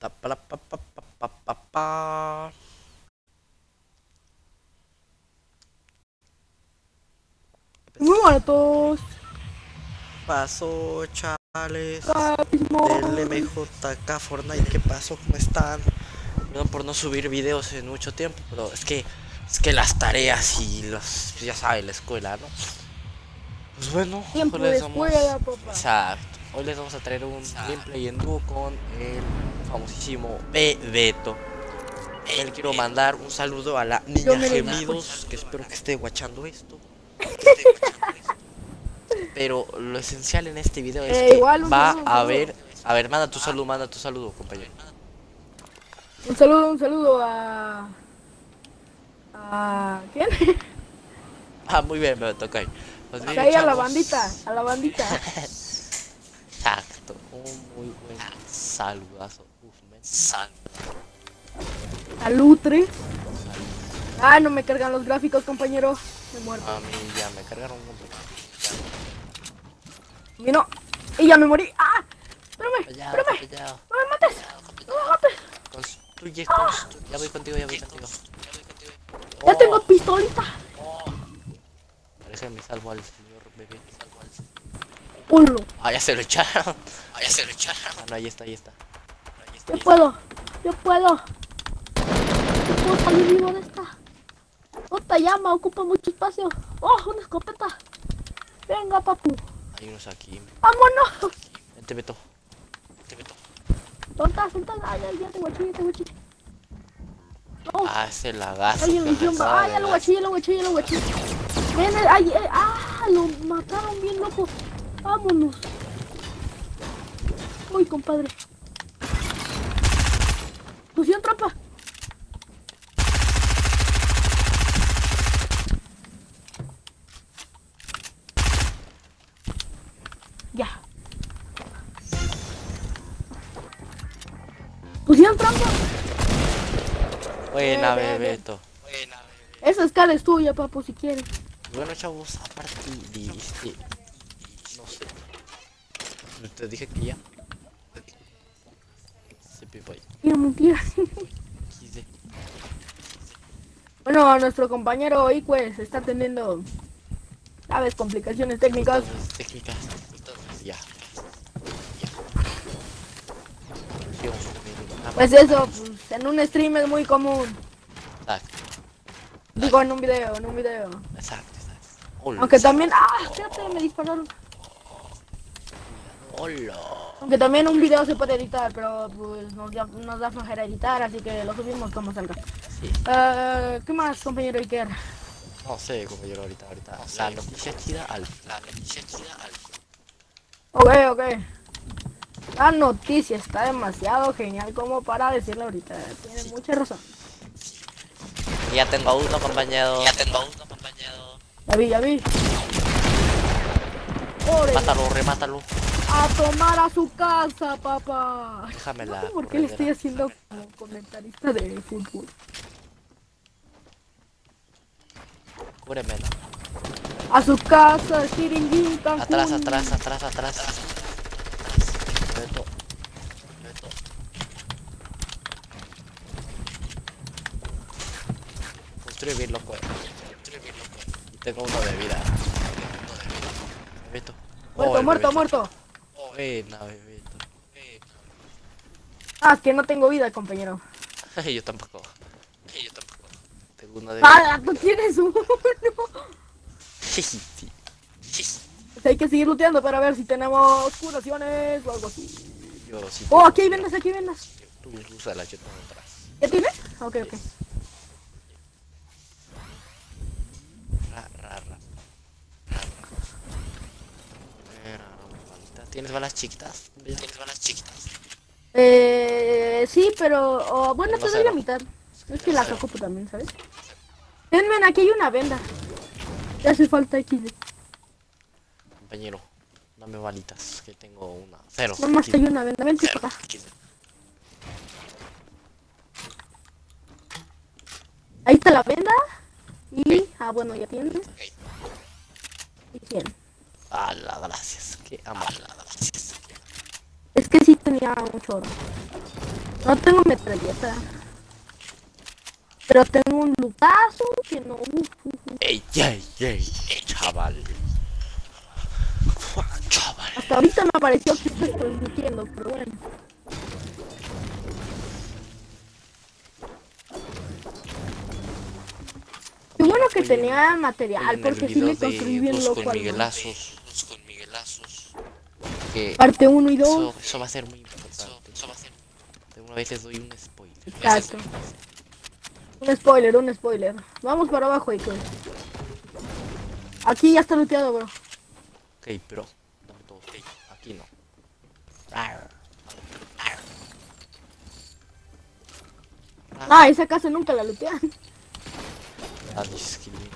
Pa, pa, pa, pa, pa, pa, pa, pa. Muy baratos. Pasó, chales Capismo. del MJK Fortnite. ¿Qué pasó? ¿Cómo están? Perdón por no subir videos en mucho tiempo, pero es que las tareas y los, ya saben, la escuela, ¿no? Pues bueno, Tiempo hoy de les vamos. escuela, papá. Exacto. Hoy les vamos a traer un gameplay en dúo con el famosísimo Bebeto. Él quiero mandar un saludo a la Yo niña me lo Gemidos, que espero que esté guachando esto. Pero lo esencial en este video es que igual un va saludo, un a saludo. haber. A ver, manda tu saludo, compañero. Un saludo a ¿quién? Ah, muy bien, me toca ahí. Pues Que miren, ahí a la chavos. bandita, a la bandita. Exacto, un muy buen saludazo. Uf, men. Alutre. Ah, no me cargan los gráficos, compañero. Me muerto. A mí ya me cargaron un montón. Y no. Y ya me morí. ¡Ah! Espérame, Callado, espérame. callado. No me mates. No me mates. Construye. Ya voy contigo. Ya Oh, tengo pistolita. déjenme salvo al señor bebé. Pullo. Ah, ya se lo echaron. Ah, no, ahí está. Yo puedo. Yo puedo salir vivo de esta. Otra llama, ocupa mucho espacio. Oh, una escopeta. Venga, papu. Hay unos aquí. Vámonos. Vente, Beto. Tonta. Ay, ya te guachí. No. Ah, ese lagazo. Alguien que me me hicieron. acaba Ah, de ya lo dar. guachí. Ven, ay, lo mataron bien loco. Vámonos. Uy, compadre. Pusieron trampa. Ya. Pusieron trampa. Buena, Bien. Bebeto. Esa escala es tuya, papu, si quieres. Bueno, chavos, aparte de no sé. Te dije que ya. Se pipó ahí. Mentira. XD. Bueno, nuestro compañero Iques está teniendo, sabes, complicaciones técnicas. Entonces, técnicas. Ya. Dios mío. Pues eso, pues, en un stream es muy común. Exacto. Digo, en un video. Exacto. Hola. Aunque también, fíjate, me dispararon. Hola. Aunque también un video se puede editar, pero pues nos da flojera editar, así que lo subimos como salga. Sí. ¿Qué más, compañero Iker? No sé, compañero, ahorita. La noticia chida al. Ok. La noticia está demasiado genial como para decirle ahorita. Tiene mucha razón. Ya tengo uno, compañero. Ya vi. Ore, Remátalo. a tomar a su casa, papá. Déjame No la sé por qué le estoy corredera. haciendo como comentarista de fútbol. Cúbreme, ¿no? A su casa, Siringín, Cancún. Atrás. Beto. Construye bien, loco. Y tengo uno de vida. Beto. Muerto. Buena, Bebeto. Es que no tengo vida, compañero. Yo tampoco. Tengo uno de vida. Tú tienes uno. Sí. Hay que seguir looteando para ver si tenemos curaciones o algo así. Yo sí. Oh, aquí hay vendas. Tú úsalas, yo tengo atrás. ¿Ya tienes? Ok. Ra. ¿Tienes balas chiquitas? Sí, pero bueno, Tengo te doy la cero. mitad. Es que la ocupo también, ¿sabes? Ven, aquí hay una venda. Te hace falta XD. Compañero, dame balitas, que tengo una. Cero. Nomás hay una venda. Vente para acá. Ahí está la venda. Y, bueno, ya tienes. Y 100. Gracias. Qué amable. Es que sí tenía mucho oro. No tengo metralleta. Pero tengo un lutazo que no. Ey, chaval. Chaval. Hasta ahorita me pareció que estoy transmitiendo, pero bueno. Qué bueno que tenía material, porque sí le construí bien loco con al Miguelazos. Que parte 1 y 2. eso va a ser muy importante. De una vez les doy un spoiler. Exacto. Un spoiler. Vamos para abajo, Iker. Aquí ya está looteado, bro. Ok, pero dame todo. Ok, aquí no. Ah, esa casa nunca la lootean. La discriminación.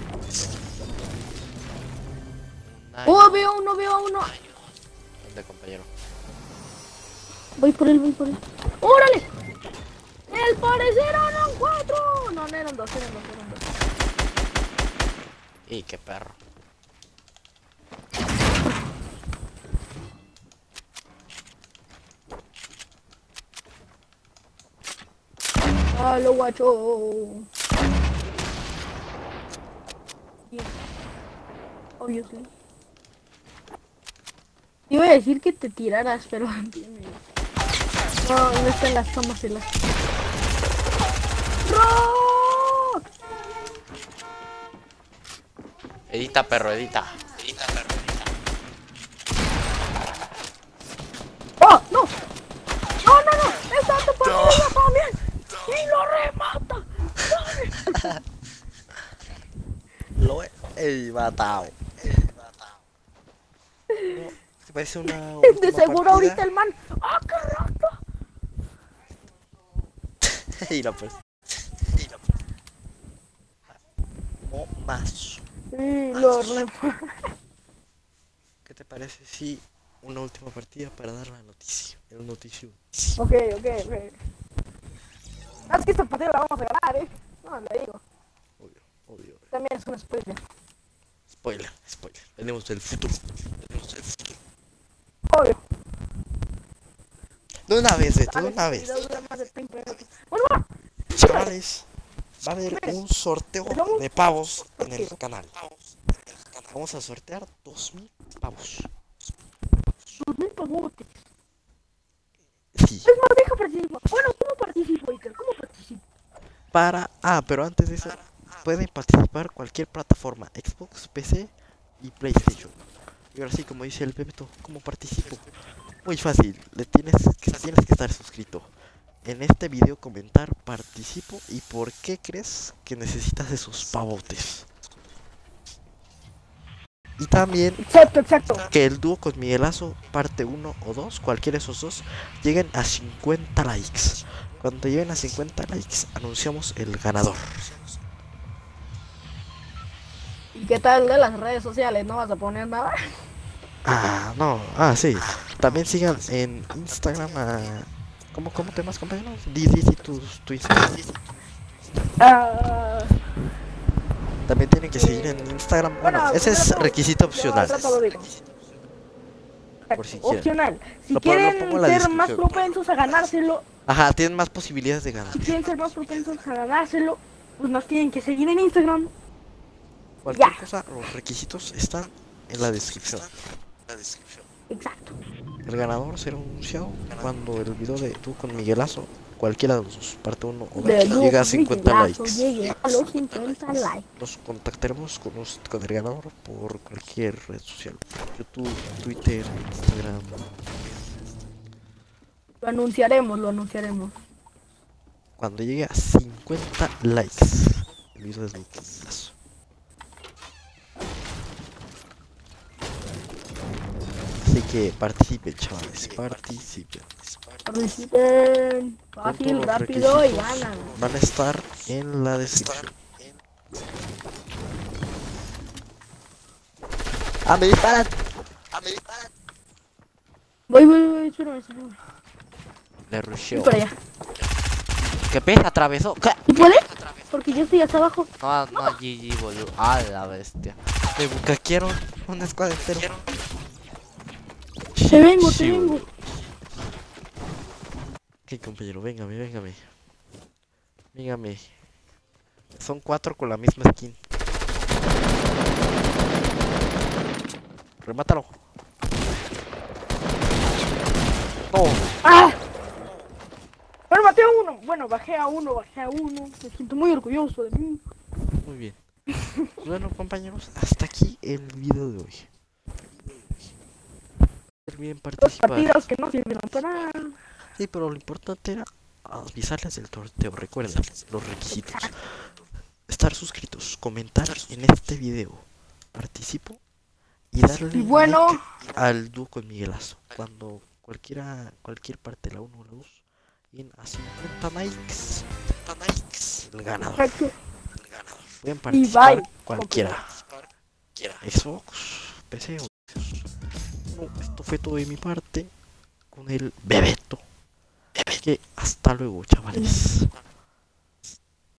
Oh, veo uno. ¿Dónde, compañero? Voy por él. ¡Órale! ¡El parecer eran 4! No, eran 2. ¡Y qué perro! ¡Ah, lo guacho! Yeah. Obviously. Iba a decir que te tiraras, pero no están las tomas y las... ¡No! Edita, perro, edita. ¡Oh, no! ¡No! ¡Está tu partida también! ¡Y lo remata! Lo he matado. ¿Te parece una De seguro partida? ahorita el man... ¡Ah, qué rato! Y no, pues. O más. Sí, lo remata. ¿Qué te parece si una última partida para dar la noticia? El noticio. Ok. No, es que esta partida la vamos a ganar, No, le digo. Obvio. También es un spoiler. Spoiler. Venimos del futuro. Obvio. De una vez. Bueno, Chavales, va a haber un sorteo de pavos en el canal. Vamos a sortear 2000 pavos. 2000 pavotes. Sí. Es más, deja participar. Bueno, ¿cómo participo, Iker? ¿Cómo participo? Pero antes de eso, pueden participar cualquier plataforma, Xbox, PC y PlayStation. Y ahora sí, como dice el Bebeto, ¿cómo participo? Muy fácil, tienes que estar suscrito. En este video comentar participo y por qué crees que necesitas esos pavotes. Y también Exacto. que el dúo con Miguelazo parte 1 o 2, cualquiera de esos dos, lleguen a 50 likes. Cuando lleguen a 50 likes anunciamos el ganador. ¿Y qué tal de las redes sociales? ¿No vas a poner nada? Sí. También sigan en Instagram a... ¿Cómo te llamas, compañero? Di tu Instagram. También tienen que seguir en Instagram. Bueno, ese es requisito opcional. Por si quieren. Opcional. Si Lo quieren pongo en la ser más descripción. propensos a ganárselo, Ajá, tienen más posibilidades de ganar. si quieren ser más propensos a ganárselo, pues nos tienen que seguir en Instagram. Cualquier cosa, los requisitos están en la descripción. Exacto. El ganador será anunciado cuando el video de tú con Miguelazo, cualquiera de los dos, parte 1 o 2, llega a 50 likes. Llegue a los 50 likes. Nos contactaremos con el ganador por cualquier red social. YouTube, Twitter, Instagram. Lo anunciaremos. Cuando llegue a 50 likes, el video es de Miguelazo. Así que participen, chavales, participen. Fácil, Los rápido y requisitos ganan. van a estar en la descripción. Me disparan. Voy, espérame. Le rusheo. Voy para allá. ¿Qué pesa? ¿Atravesó? ¿Qué? ¿Y puede? Porque yo estoy hasta abajo. No, GG, boludo. La bestia. Me bucaquearon una escuadra entera. Te vengo. Boludo. Ok, compañero, véngame, véngame. Véngame. Son 4 con la misma skin. Remátalo. No. ¡Ah! Pero maté a uno. Bueno, bajé a uno. Me siento muy orgulloso de mí. Muy bien. Bueno, compañeros, hasta aquí el video de hoy. No olviden Dos participar. partidas que no sirvieron para nada. Sí, pero lo importante era avisarles del sorteo. Recuerden los requisitos: estar suscritos, comentar en este video, participo y darle Y bueno, like al dúo con Miguelazo. Cuando cualquier parte de la 1 o la 2 lleguen a 50 likes, el ganador. perfecto. Pueden Y participar bye. cualquiera. Xbox, PC o... Bueno, esto fue todo de mi parte con el Bebeto. Que hasta luego, chavales.